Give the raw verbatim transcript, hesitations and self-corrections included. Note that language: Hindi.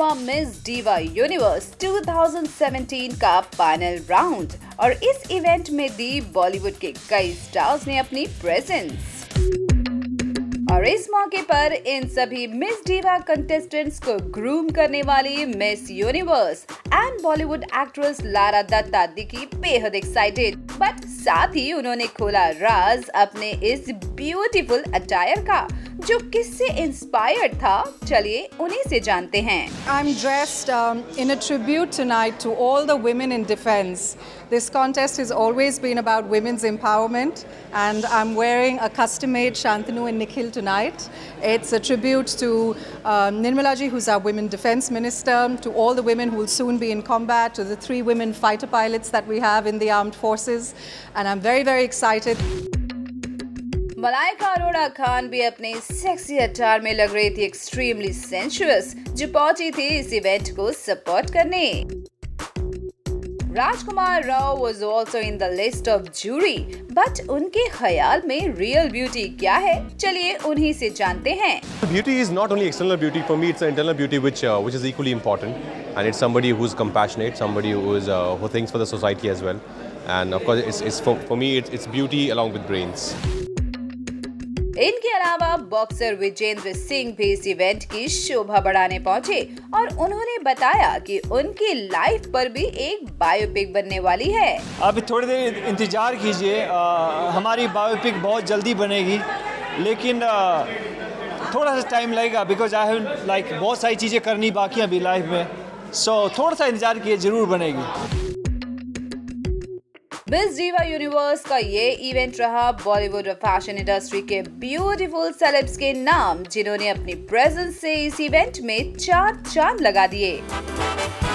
हुआ मिस डिवा यूनिवर्स दो हज़ार सत्रह का फाइनल राउंड और इस इवेंट में दी बॉलीवुड के कई स्टार्स ने अपनी प्रेजेंस। और इस मौके पर इन सभी मिस डिवा कंटेस्टेंट्स को ग्रूम करने वाली Miss Universe and Bollywood actress Lara Dutta दिखी बेहद एक्साइटेड, बट साथ ही उन्होंने खोला राज अपने इस ब्यूटीफुल अटायर का, जो किससे इंस्पायर्ड था। चलिए उन्हीं से जानते हैं। I'm dressed um, in a tribute tonight to all the women in defense. This contest has always been about women's empowerment, and I'm wearing a custom-made Shantanu and Nikhil tonight. It's a tribute to um, Nirmala ji, who's our women defense minister, to all the women who will soon be in combat, to the three women fighter pilots that we have in the armed forces, and I'm very, very excited. Malaika Arora Khan भी अपने सेक्सी अटायर में लग रही थी एक्सट्रीमली सेंशुअस, जो पहुंची थी इस इवेंट को सपोर्ट करने। राजकुमार Rao was also in the list of jury, but उनके ख्याल में रियल ब्यूटी क्या है, चलिए उन्हीं से जानते हैं। Beauty is not only external beauty. For me, it's an internal beauty which uh, which is equally important, and it's somebody who's compassionate, somebody who is uh, who thinks for the society as well, and of course, it's, it's for, for me, it's, it's beauty along with brains. इनके अलावा बॉक्सर विजेंद्र सिंह भी इस इवेंट की शोभा बढ़ाने पहुंचे और उन्होंने बताया कि उनकी लाइफ पर भी एक बायोपिक बनने वाली है। अभी थोड़ी देर इंतजार कीजिए, हमारी बायोपिक बहुत जल्दी बनेगी, लेकिन आ, थोड़ा सा टाइम लगेगा, बिकॉज आई हैव लाइक बहुत सारी चीज़ें करनी बाकी हैं अभी लाइफ में, सो so, थोड़ा सा इंतजार कीजिए, जरूर बनेगी। मिस डिवा यूनिवर्स का ये इवेंट रहा बॉलीवुड और फैशन इंडस्ट्री के ब्यूटीफुल सेलेब्स के नाम, जिन्होंने अपनी प्रेजेंस से इस इवेंट में चार चांद लगा दिए।